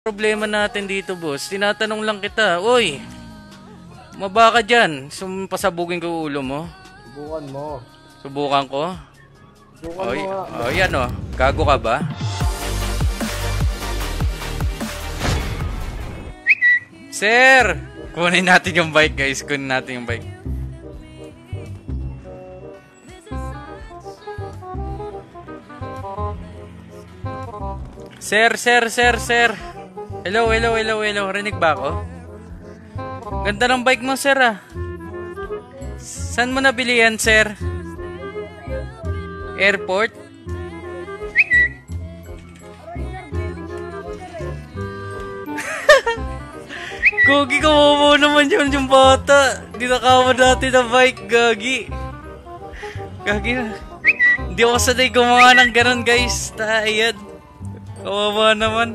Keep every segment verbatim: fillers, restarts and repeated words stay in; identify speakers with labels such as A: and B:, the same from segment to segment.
A: Problema natin dito, boss. Tinatanong lang kita. Oy, maba ka dyan. Pasabugin ko ulo mo.
B: Subukan mo.
A: Subukan ko?
B: Subukan
A: Oy,
B: mo nga.
A: oh, yan o. Gago ka ba? Sir! Kunin natin yung bike, guys. Kunin natin yung bike. Sir, sir, sir, sir. Hello, hello, hello, hello. Rinig ba ako? Ganda ng bike mo, sir, ah. Saan mo nabili yan, sir? Airport? Gogi, kawawa naman yun yung bata. Dinakawa natin ng bike, Gagi. Gagi na. Hindi ako sanay gumawa ng ganun, guys. Tayan. Kawawa naman.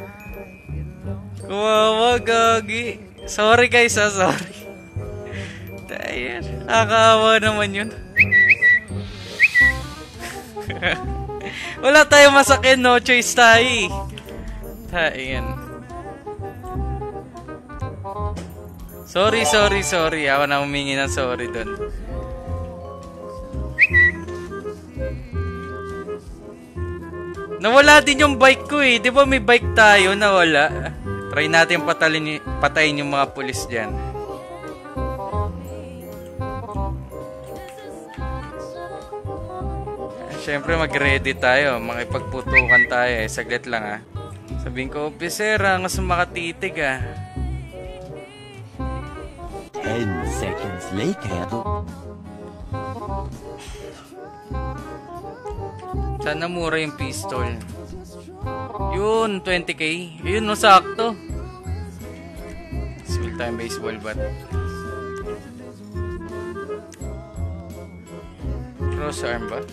A: Kawawa, Gagi. Sorry, guys, ha. Sorry. Tayan. Nakakawa naman yun. Wala tayong masakin, no choice tayo. Tayan. Sorry, sorry, sorry. Ako na humingi ng sorry doon. Nawala din yung bike ko eh. Di ba may bike tayo? Nawala. Try natin patalin, patayin yung mga pulis dyan. Siyempre mag-ready tayo. Makipagputukan tayo eh. Saglit lang ah. Sabihin ko, officer ah, nga sumakatitig ah.
C: ten seconds later.
A: Sana mura yung pistol. Yun, twenty K. Yun, no, sakto. Small time baseball bat. Cross arm ba?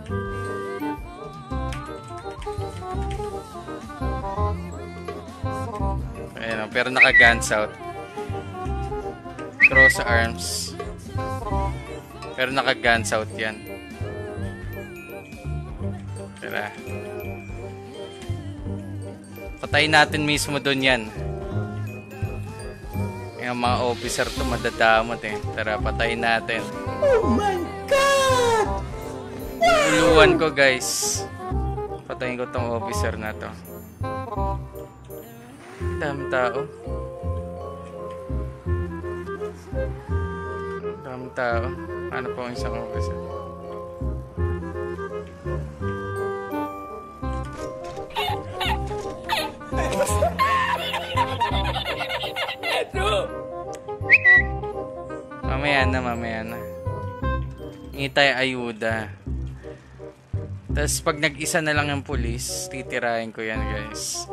A: Ayan, pero naka-guns out. Cross arms. Pero naka-guns out yan. Tara. Patayin natin mismo doon yan. Yung mga officer to madadamot eh. Tara, patayin natin.
C: Oh my God!
A: Uluan ko, guys. Patayin ko tong officer na to. Dami tao. Dami tao. Ano po ang isang officer? Mamaya na, mamaya na. Ngitay ayuda. Tapos pag nag-isa na lang yung pulis, titirahin ko yan, guys.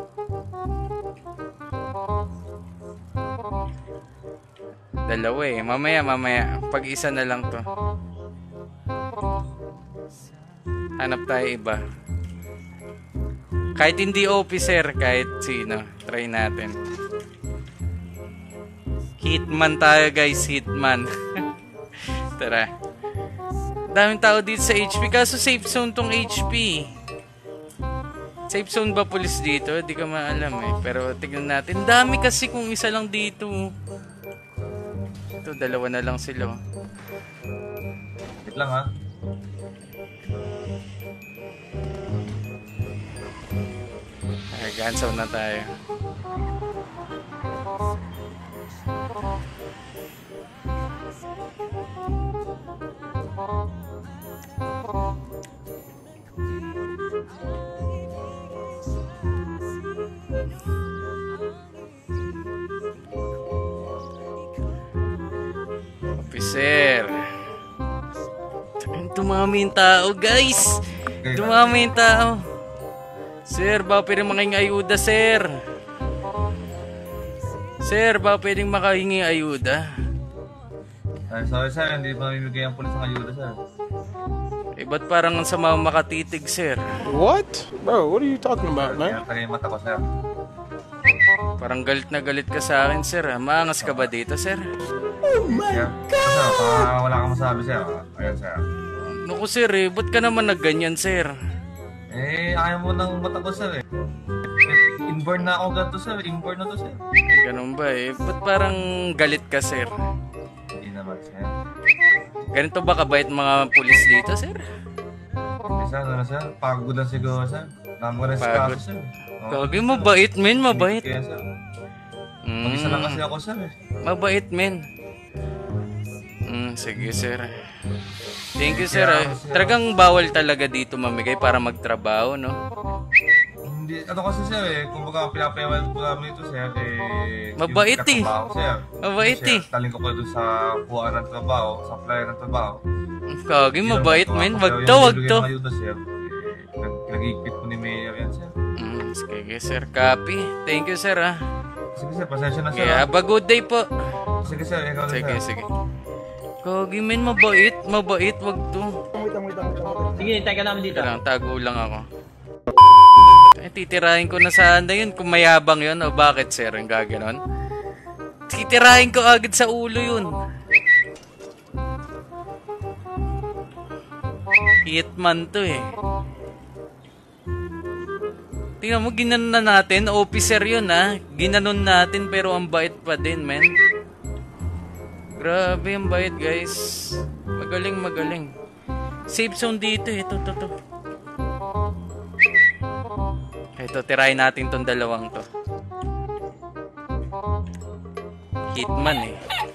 A: Dalawa eh. Mamaya, mamaya. Pag isa na lang to. Hanap tayo iba. Kahit hindi officer, kahit sino. Try natin. Hitman tayo, guys. Hitman. Tara. Daming tao dito sa H P. Kaso safe zone tong H P. Safe zone ba pulis dito? Di ko maalam eh. Pero tignan natin. Dami kasi kung isa lang dito. Ito, dalawa na lang sila.
B: Wait lang ha.
A: Ay, gansaw na tayo. Officer. Dumami yung tao, guys. Dumami yung tao. Sir, ba pwedeng makahingi ayuda, sir? Sir, ba pwedeng makahingi ayuda?
B: Ay, sorry sir, hindi pa mamimigay ang pulis ng ayuda sir.
A: Eh, ba't parang ang sama makatitig, sir?
D: What? Bro, what are you talking about, man?
B: Kaya tagay mata ko sir.
A: Parang galit na galit ka sa akin, sir. Maangas ka ba dito, sir?
C: Oh my
B: Sir, sir, baka wala kang masabi sir. Ayan sir.
A: Naku, sir, eh. Ba't ka naman nagganyan, sir?
B: Eh, ayaw mo ng mata ko sir eh. inborn na ako ganito, sir. Inborn na to, sir.
A: Eh, ganun ba eh? Ba't parang galit ka, sir?
B: Hindi naman, sir.
A: Ganito ba kabait mga pulis dito, sir?
B: Hindi, sir. Ano, sir? Pagod lang siguro, sir. Namo na si
A: Pagod.
B: kaso, sir.
A: Gagi, mabait, men. Mabait.
B: Kaya, sir.
A: Mm,
B: Mag-isa lang kasi ako, sir. Eh.
A: mabait, men. Mm, sige, sir. Thank you, sir. ah. Talagang bawal talaga dito mamigay para magtrabaho, no?
B: Hindi, ano kasi, sir, eh. Kung baga, pinapayawal ko namin ito, sir, eh.
A: Mabait,
B: yung
A: eh.
B: katrabaho, sir.
A: Mabait,
B: Sir,
A: eh.
B: taling ko pa doon sa kuhaan ng trabaho, sa flyer ng trabaho.
A: Gagi, mabait, men. Wag to, wag to.
B: Nag-iipit ko ni Mayor yan, sir.
A: Mm, sige, sir. Copy. Thank you, sir, ah.
B: Sige, sir. Pasensya na, sir.
A: Okay, have a good day po.
B: Sige, sir. Ikaw na,
A: Sige,
B: sir.
A: sige. Gagi, men. Mabait. Mabait. Wag to.
E: Sige, hintay ka namin dito.
A: Ito lang, tago lang ako. Eh, titirahin ko na sana yun kung mayabang yun o bakit, sir, ang gaganon. Titirahin ko agad sa ulo yun. Hitman to eh. Tingnan mo, ginanon na natin. Officer yun ha. Ginanon natin pero ang bait pa din, men. Grabe ang bait, guys. Magaling, magaling. Safe zone dito eh. Ito, ito, ito. Ito, tirahin natin tong dalawang to. Hitman eh.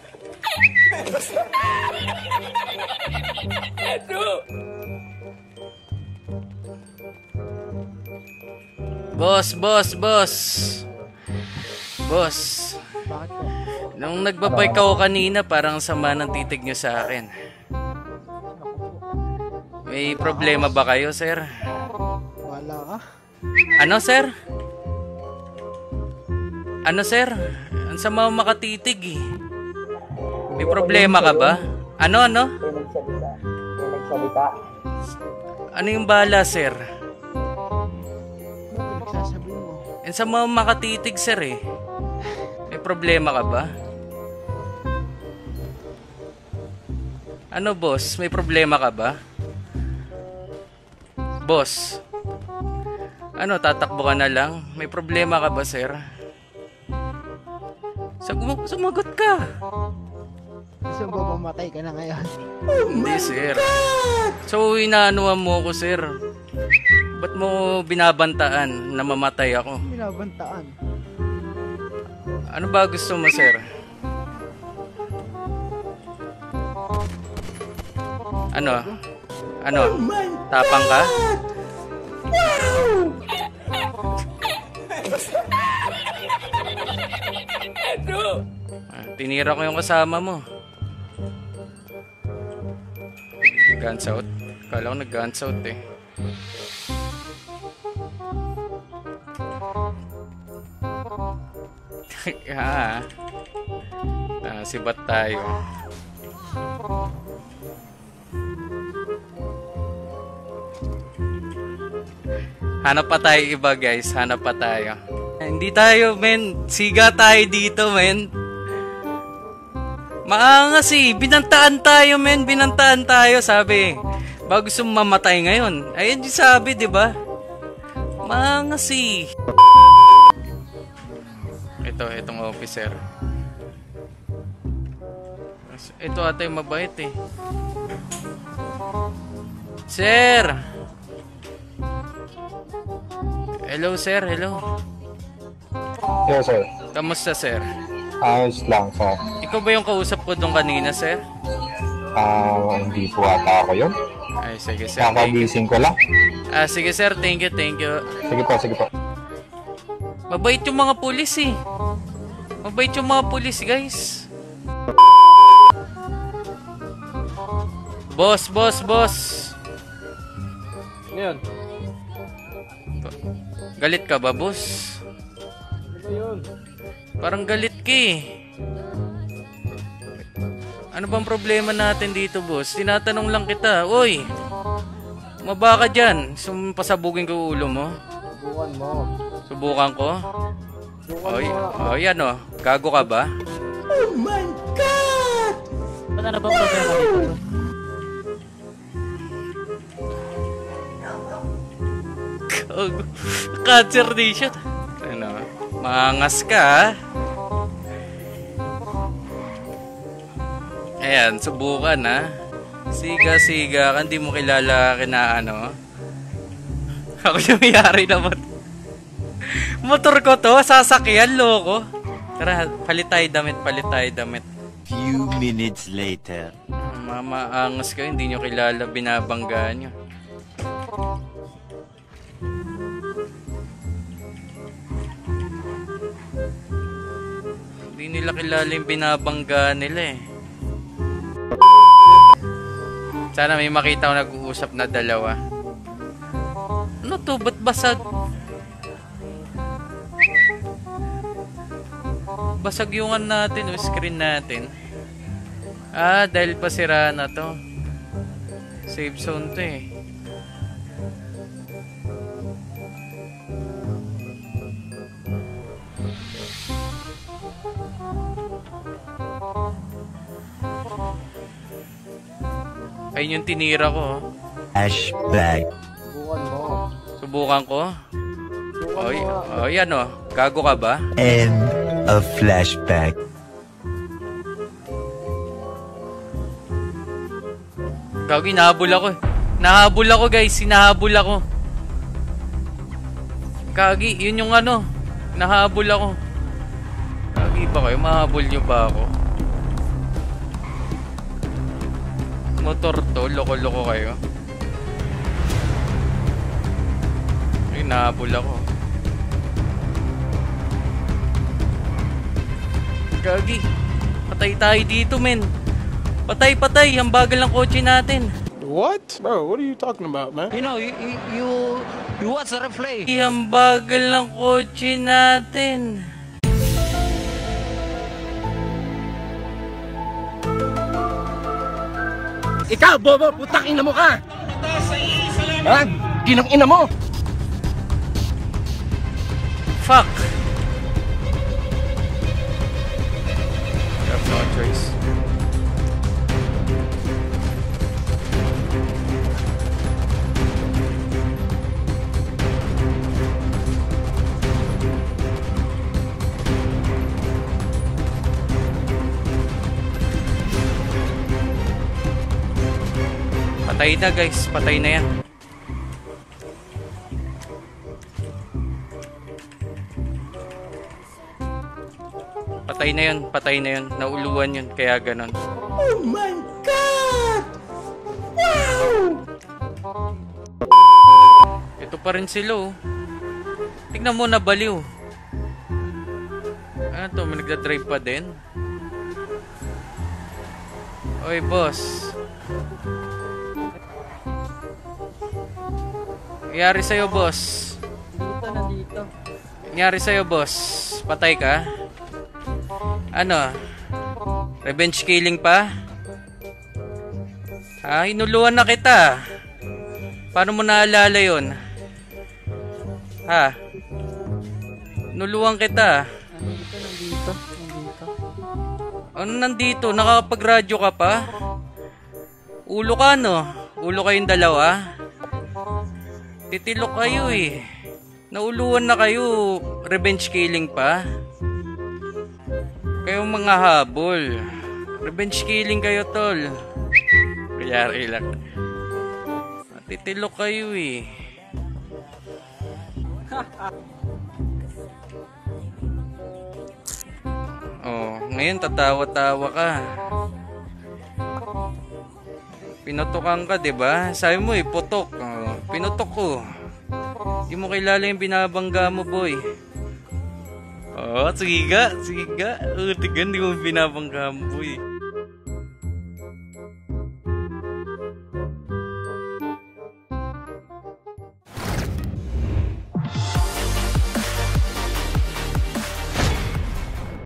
A: Boss, boss, boss. Boss. Nung nagbabike ako kanina, parang sama ng titig nyo sa akin. May problema ba kayo, sir?
F: Wala ka?
A: Ano, sir? Ano, sir? Ang sama mo makatitig eh. May problema ka ba? Ano, ano?
F: May nagsalita. May nagsalita.
A: Ano yung bala, sir?
F: Ano pinagsasabi mo?
A: Ang sama mo makatitig, sir eh. May problema ka ba? Ano, boss? May problema ka ba? Boss? Ano, tatakbo ka na lang? May problema ka ba, sir? Sag- sumagot ka.
F: Gusto mo mamatay ka na ngayon?
A: Hindi, sir. So, inaanuhan mo ako, sir. Ba't mo binabantaan na mamatay ako?
F: Binabantaan.
A: Ano ba gusto mo, sir? Ano? Ano? Tapang ka? Ah, tinira ko yung kasama mo. Guns out? Kala ko nag-guns out eh. Ha? Ah, sibat tayo. Hanap pa tayo iba, guys. Hanap pa tayo. Hindi tayo, men. Siga tayo dito, men. Maangas eh. Binantaan tayo, men. Binantaan tayo, sabi. Bago gusto mamatay ngayon. Ayun yung sabi, di ba? Maangas eh. Ito, itong officer. Ito ata yung mabait eh. Sir! Hello, sir. Hello.
D: Yes, sir.
A: Kamusta, sir?
D: Ayos lang, sir.
A: Ikaw ba yung kausap ko doon kanina, sir?
D: Ah, hindi po ata ako yun.
A: Ay, sige, sir. Thank you.
D: Kakagising ko lang.
A: Ah, sige, sir. Thank you, thank you.
D: Sige po, sige po.
A: Mabait yung mga pulis, eh. Mabait yung mga pulis, guys. Boss, boss, boss.
E: Ngayon.
A: Galit ka ba, boss?
E: Ano yun?
A: Parang galit ka, eh. Ano bang problema natin dito, boss? Tinatanong lang kita. Uy! Maba ka dyan. Sum pasabugin ko ulo mo.
E: Subukan mo.
A: Subukan ko.
E: Subukan
A: Oy,
E: mo.
A: oh, yan oh. Gago ka ba?
C: Oh my God!
F: Ba't ano bang problema dito?
A: Gago. Cancer nation. Ano? Mangas ka, ah. Ayan, subukan, ha. Siga, siga. Hindi mo kilala kina ano. Ako yung mayari na motor. Motor ko to, sasakyan, loko. Tara, palit tayo damit, palit tayo damit.
G: Few minutes later.
A: Mama, angas kayo, hindi nyo kilala, binabanggaan nyo. Hindi nila kilala yung binabanggaan nila eh. Sana may makita ko nag-uusap na dalawa. Ano to? Ba't basag? Basag yung ano natin, o screen natin. Ah, dahil pasira na to. Save zone to eh. Ayun yung tinira ko. oh.
G: Flashback.
E: Subukan mo.
A: Subukan ko.
E: Subukan
A: Oy,
E: mo.
A: oh, yan oh. Gago ka ba?
G: End of flashback.
A: Gago, hinahabol ako eh. Nahabol ako guys, hinahabol ako. Kagi, yun yung ano. Nahabol ako. Kagi ba kayo? Mahabol nyo ba ako? Motor to, loko-loko kayo. Ay, nahabol ako. Gagi, patay tayo dito men. Patay, patay, ang bagal ng kotse natin.
C: What? Bro, what are you talking about, man?
H: You know, you you you, you watch the replay.
A: Ang bagal ng kotse natin.
C: Ikaw, bobo, putang ina mo ka! Ha? Ginang ina mo!
A: Fuck. You have no choice. Patay na guys, patay na yan. Patay na yun, patay na yun. Nauluan yun, kaya ganon.
C: Oh my God! Wow!
A: Ito pa rin sila oh. Tignan mo, nabaliw. Ano to, may nagdadrive pa din. Oy boss, nangyari sa'yo boss?
E: Dito, nandito.
A: Nangyari sa'yo boss? Patay ka? Ano? Revenge killing pa? Ha? Inuluan na kita. Paano mo naalala yun? Ha? Inuluan kita.
E: Nandito, nandito, nandito.
A: Ano nandito? Nakakapag-radyo ka pa? Ulo ka no? Ulo kayong dalawa? Titilok kayo eh. Nauluan na kayo. Revenge killing pa? Kayong mga habol. Revenge killing kayo tol. Kayari lang. Titilok kayo eh. Oh, ngayon tatawa-tawa ka. Pinutokan ka, 'di ba? Sabi mo eh, putok. Oh, pinutok ko. Hindi mo kilala yung binabangga mo, boy. Oh, sige ga, sige ga. Oh, tigan, hindi mo binabangga mo, boy.